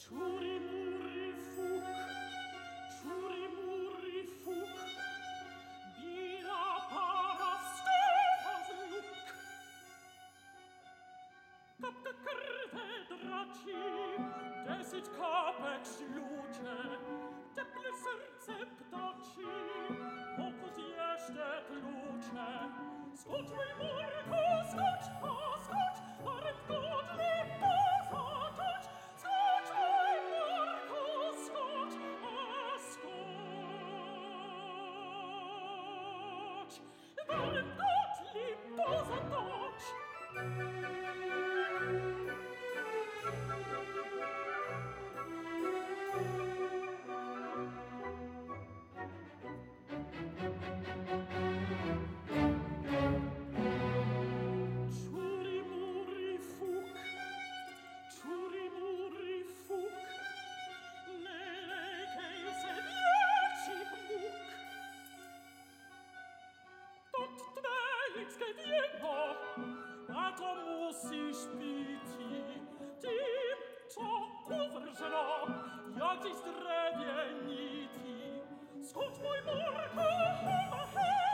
Čuri-muri fuk, bira para Stefans luk. Kapka krve drači, 10 kapek šľúče, teple srdce ptači, pokus ještě tluče. Skoč, mój Marko, skoč, skoč, a ręk godny pozatoč. Skocz, mój Marko, skocz, skocz. A ręk godny pozatoč. Čuri-muri fuk, nelekej se věčích muk. Tot tvé lidské věno, a to musíš píti, tím, co uvrženo, jak z drevěnití. Skoč, můj Marko,